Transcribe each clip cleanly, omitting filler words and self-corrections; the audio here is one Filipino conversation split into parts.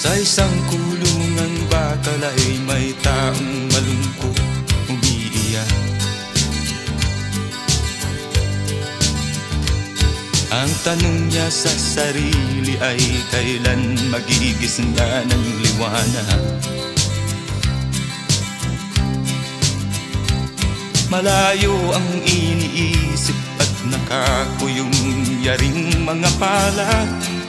Sa isang kulungang bakal ay may taong malungkot umiiyak. Ang tanong niya sa sarili ay kailan magigising na ng liwanag. Malayo ang iniisip at nakakuyong yaring mga palad.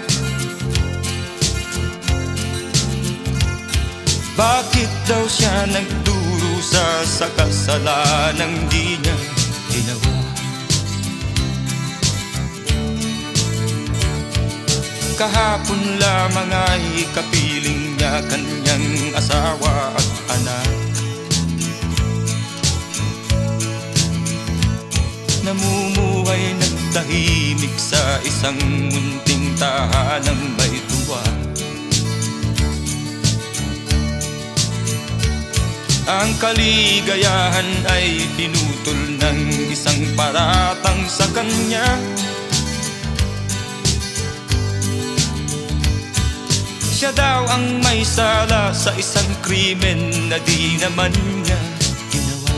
Bakit daw siya nagdurusa sa kasalanang di niya ginawa? Kahapon lamang ay kapiling niya kanyang asawa at anak. Namumuhay ng tahimik sa isang munting tahanang may tuwa. Ang kaligayahan ay pinutol ng isang paratang sa kanya. Siya daw ang may sala sa isang krimen na di naman niya ginawa.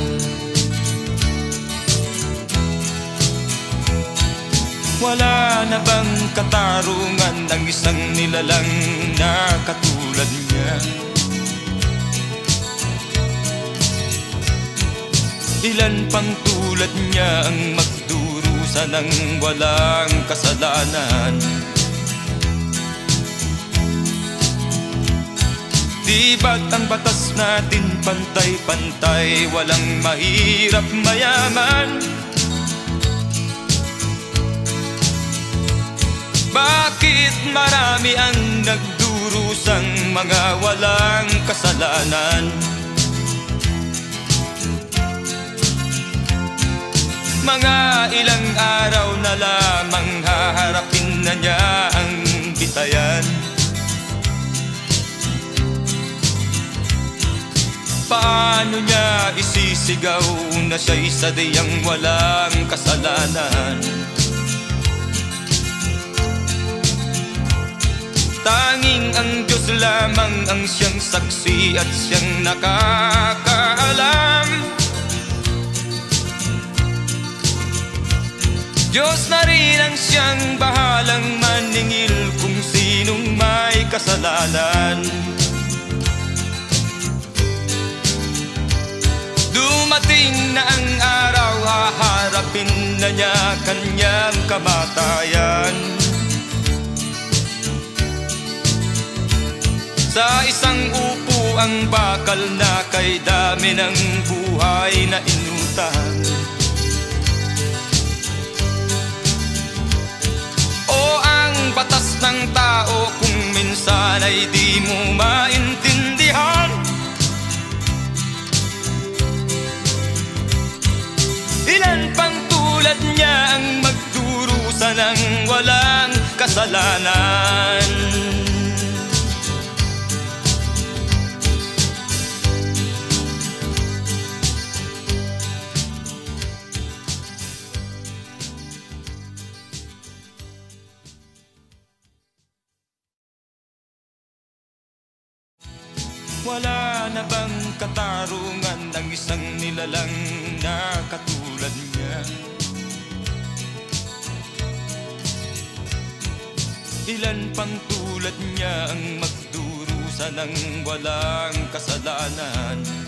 Wala na bang katarungan ng isang nilalang na katulad niya? Ilan pang tulad niya ang magdurusa ng walang kasalanan? Di ba't ang batas natin pantay-pantay, walang mahirap mayaman? Bakit marami ang nagdurusang mga walang kasalanan? Mga ilang araw na lamang haharapin na niya ang bitayan. Paano niya isisigaw na siya'y sadyang walang kasalanan? Tanging ang Diyos lamang ang siyang saksi at siyang nakakaalam. Diyos na rin ang siyang bahalang maningil kung sinong may kasalanan. Dumating na ang araw, haharapin na niya kanyang kamatayan. Sa isang upo ang bakal na kay dami ng buhay na inutang. Batas ng tao kung minsan ay di mo maintindihan. Ilan pang tulad niya ang magdurusa ng walang kasalanan? Wala na bang katarungan ng isang nilalang na katulad niya? Ilan pang tulad niya ang magdurusa ng walang kasalanan?